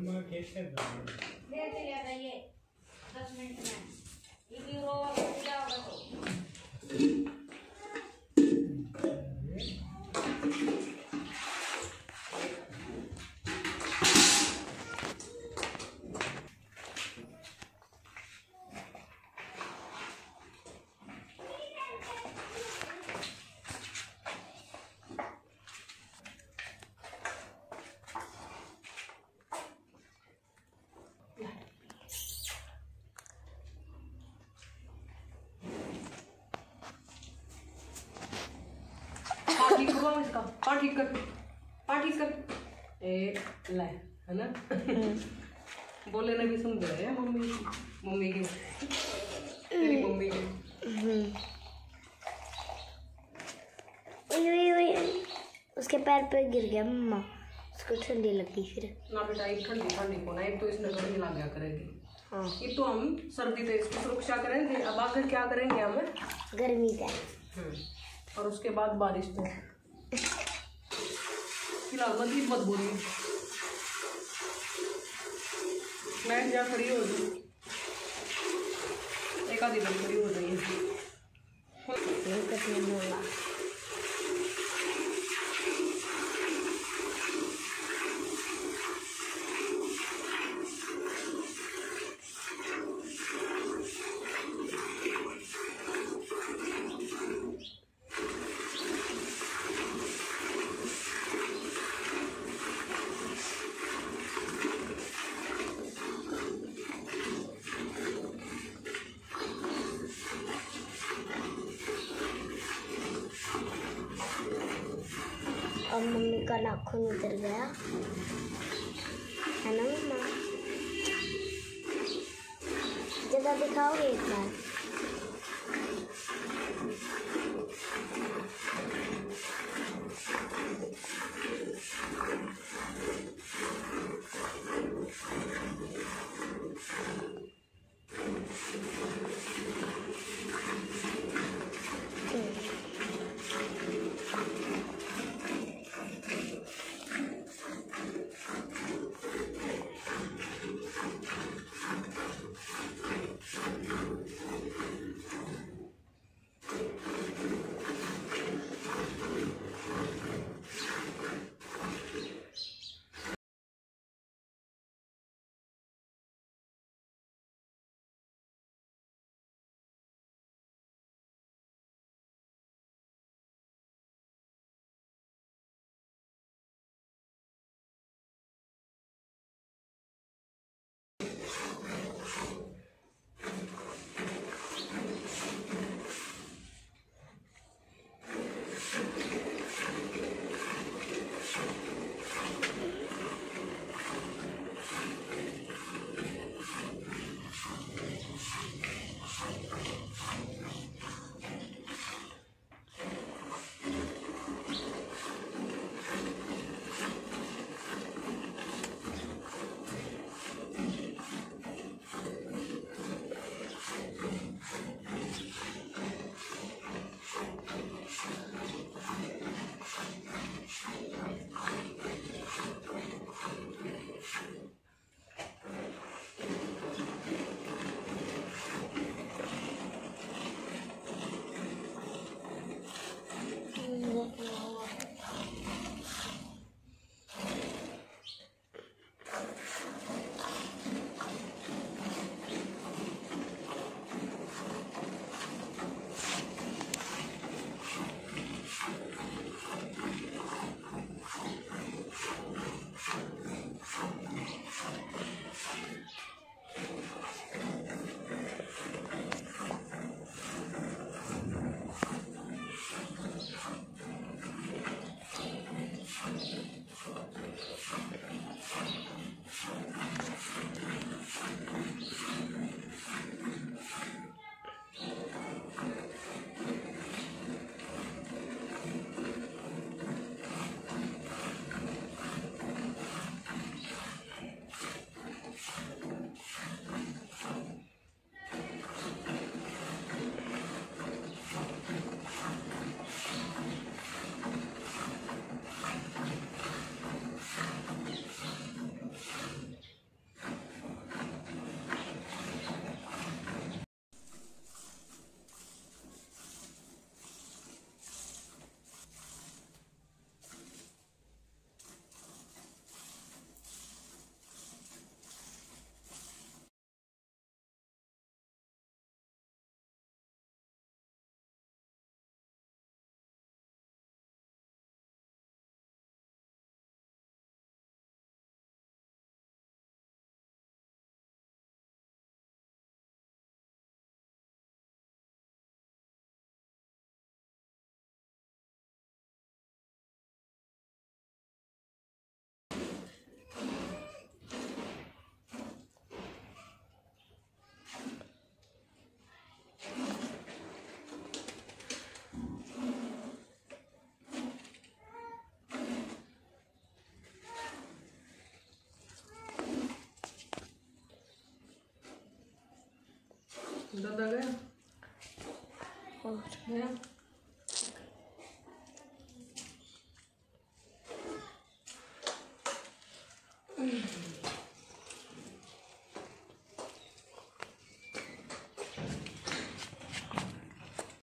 ले चले जाइए 10 मिनट में 1 यूरो क्या होगा तो पार्टी कर एक ले है ना। बोले ना भी सुन रहे हैं मम्मी के तेरी मम्मी के। उसके पैर पे गिर गया मम्मा, उसको ठंडी लगी फिर ना बेटा। एक ठंडी को ना, एक तो इसने गर्मी लग गया करेगी। हाँ एक तो हम सर्दी से इसकी सुरक्षा करेंगे। अब आगे क्या करेंगे हमें? गर्मी का। और उसके बाद बारिश तो फिलहाल मजीद मत बोलिए। मैं जा खड़ी हो जाऊँ, एक आधी बार खड़ी हो जाइए। और मम्मी का नाखून उतर गया है ना मम्मा? जगह दिखाओगे एक बार? दादा गया और गया